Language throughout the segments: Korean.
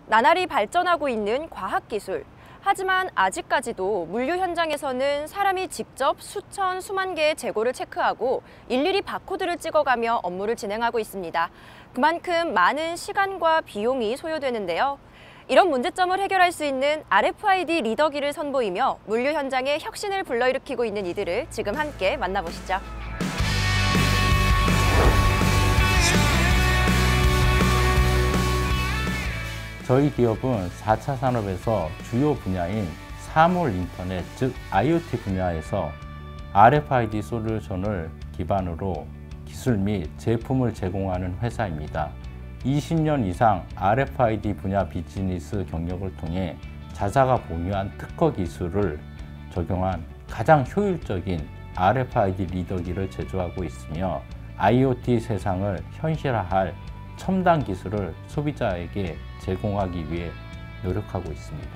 나날이 발전하고 있는 과학기술. 하지만 아직까지도 물류 현장에서는 사람이 직접 수천, 수만 개의 재고를 체크하고 일일이 바코드를 찍어가며 업무를 진행하고 있습니다. 그만큼 많은 시간과 비용이 소요되는데요. 이런 문제점을 해결할 수 있는 RFID 리더기를 선보이며 물류 현장에 혁신을 불러일으키고 있는 이들을 지금 함께 만나보시죠. 저희 기업은 4차 산업에서 주요 분야인 사물 인터넷, 즉 IoT 분야에서 RFID 솔루션을 기반으로 기술 및 제품을 제공하는 회사입니다. 20년 이상 RFID 분야 비즈니스 경력을 통해 자사가 보유한 특허 기술을 적용한 가장 효율적인 RFID 리더기를 제조하고 있으며 IoT 세상을 현실화할 첨단 기술을 소비자에게 제공하기 위해 노력하고 있습니다.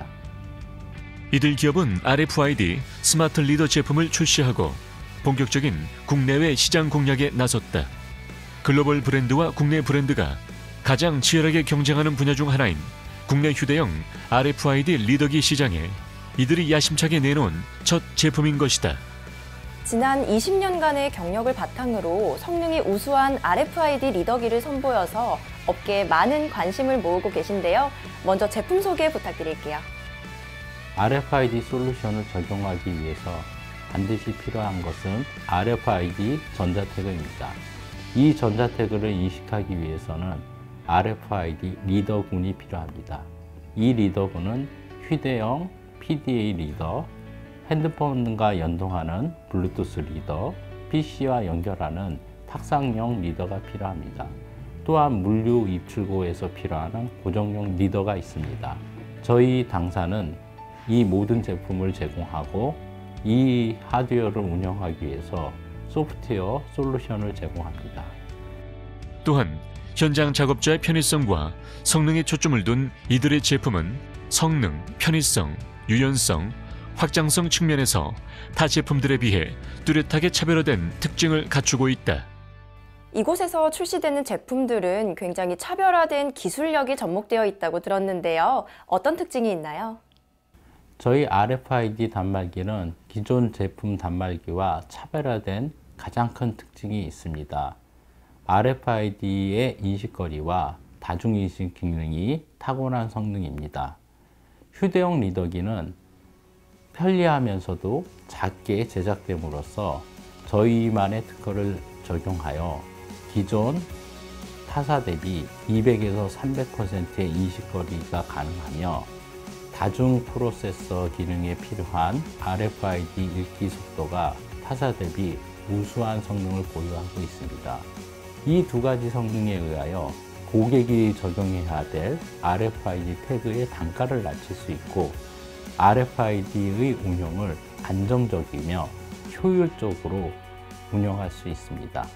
이들 기업은 RFID 스마트 리더 제품을 출시하고 본격적인 국내외 시장 공략에 나섰다. 글로벌 브랜드와 국내 브랜드가 가장 치열하게 경쟁하는 분야 중 하나인 국내 휴대용 RFID 리더기 시장에 이들이 야심차게 내놓은 첫 제품인 것이다. 지난 20년간의 경력을 바탕으로 성능이 우수한 RFID 리더기를 선보여서 업계에 많은 관심을 모으고 계신데요. 먼저 제품 소개 부탁드릴게요. RFID 솔루션을 적용하기 위해서 반드시 필요한 것은 RFID 전자태그입니다. 이 전자태그를 인식하기 위해서는 RFID 리더군이 필요합니다. 이 리더군은 휴대용 PDA 리더, 핸드폰과 연동하는 블루투스 리더, PC와 연결하는 탁상용 리더가 필요합니다. 또한 물류 입출고에서 필요한 고정용 리더가 있습니다. 저희 당사는 이 모든 제품을 제공하고 이 하드웨어를 운영하기 위해서 소프트웨어 솔루션을 제공합니다. 또한 현장 작업자의 편의성과 성능에 초점을 둔 이들의 제품은 성능, 편의성, 유연성, 확장성 측면에서 타 제품들에 비해 뚜렷하게 차별화된 특징을 갖추고 있다. 이곳에서 출시되는 제품들은 굉장히 차별화된 기술력이 접목되어 있다고 들었는데요. 어떤 특징이 있나요? 저희 RFID 단말기는 기존 제품 단말기와 차별화된 가장 큰 특징이 있습니다. RFID의 인식거리와 다중인식 기능이 탁월한 성능입니다. 휴대용 리더기는 편리하면서도 작게 제작됨으로써 저희만의 특허를 적용하여 기존 타사 대비 200에서 300%의 인식거리가 가능하며 다중 프로세서 기능에 필요한 RFID 읽기 속도가 타사 대비 우수한 성능을 보유하고 있습니다. 이 두 가지 성능에 의하여 고객이 적용해야 될 RFID 태그의 단가를 낮출 수 있고 RFID의 운영을 안정적이며 효율적으로 운영할 수 있습니다.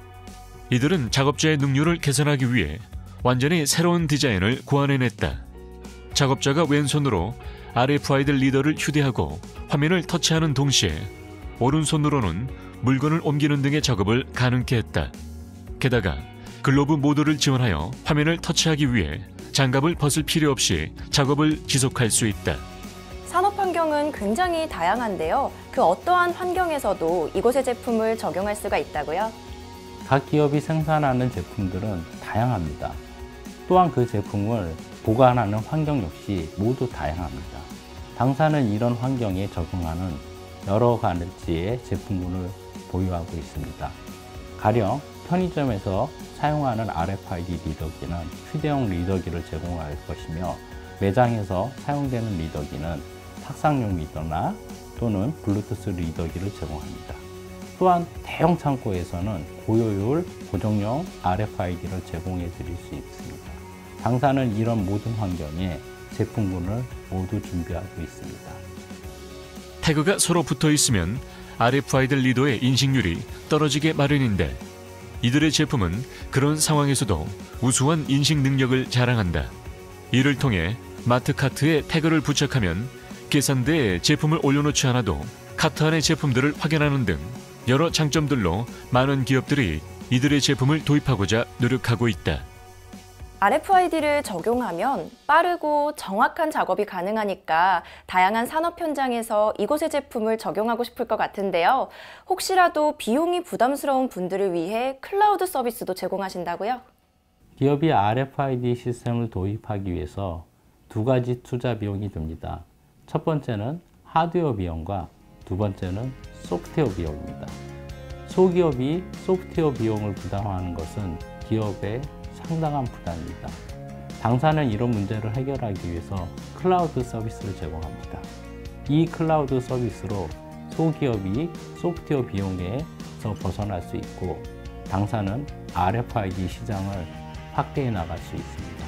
이들은 작업자의 능률을 개선하기 위해 완전히 새로운 디자인을 고안해냈다. 작업자가 왼손으로 RFID 리더를 휴대하고 화면을 터치하는 동시에 오른손으로는 물건을 옮기는 등의 작업을 가능케 했다. 게다가 글로브 모드를 지원하여 화면을 터치하기 위해 장갑을 벗을 필요 없이 작업을 지속할 수 있다. 산업 환경은 굉장히 다양한데요. 그 어떠한 환경에서도 이곳의 제품을 적용할 수가 있다고요? 각 기업이 생산하는 제품들은 다양합니다. 또한 그 제품을 보관하는 환경 역시 모두 다양합니다. 당사는 이런 환경에 적응하는 여러 가지의 제품군을 보유하고 있습니다. 가령 편의점에서 사용하는 RFID 리더기는 휴대용 리더기를 제공할 것이며 매장에서 사용되는 리더기는 탁상용 리더나 또는 블루투스 리더기를 제공합니다. 또한 대형 창고에서는 고효율 고정용 RFID를 제공해 드릴 수 있습니다. 당사는 이런 모든 환경에 제품군을 모두 준비하고 있습니다. 태그가 서로 붙어 있으면 RFID 리더의 인식률이 떨어지게 마련인데 이들의 제품은 그런 상황에서도 우수한 인식 능력을 자랑한다. 이를 통해 마트 카트에 태그를 부착하면 계산대에 제품을 올려놓지 않아도 카트 안의 제품들을 확인하는 등 여러 장점들로 많은 기업들이 이들의 제품을 도입하고자 노력하고 있다. RFID를 적용하면 빠르고 정확한 작업이 가능하니까 다양한 산업 현장에서 이곳의 제품을 적용하고 싶을 것 같은데요. 혹시라도 비용이 부담스러운 분들을 위해 클라우드 서비스도 제공하신다고요? 기업이 RFID 시스템을 도입하기 위해서 두 가지 투자 비용이 듭니다. 첫 번째는 하드웨어 비용과 두 번째는 소프트웨어 비용입니다. 소기업이 소프트웨어 비용을 부담하는 것은 기업의 상당한 부담입니다. 당사는 이런 문제를 해결하기 위해서 클라우드 서비스를 제공합니다. 이 클라우드 서비스로 소기업이 소프트웨어 비용에서 벗어날 수 있고 당사는 RFID 시장을 확대해 나갈 수 있습니다.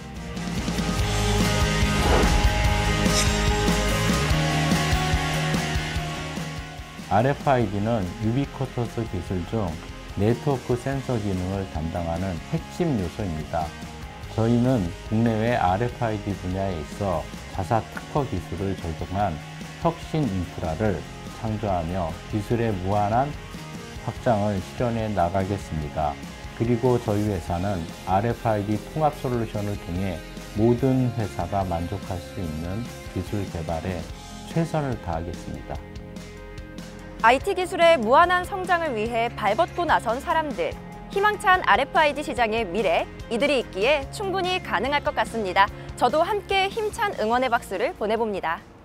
RFID는 유비쿼터스 기술 중 네트워크 센서 기능을 담당하는 핵심 요소입니다. 저희는 국내외 RFID 분야에 있어 자사 특허 기술을 적용한 혁신 인프라를 창조하며 기술의 무한한 확장을 실현해 나가겠습니다. 그리고 저희 회사는 RFID 통합 솔루션을 통해 모든 회사가 만족할 수 있는 기술 개발에 최선을 다하겠습니다. IT 기술의 무한한 성장을 위해 발벗고 나선 사람들. 희망찬 RFID 시장의 미래, 이들이 있기에 충분히 가능할 것 같습니다. 저도 함께 힘찬 응원의 박수를 보내봅니다.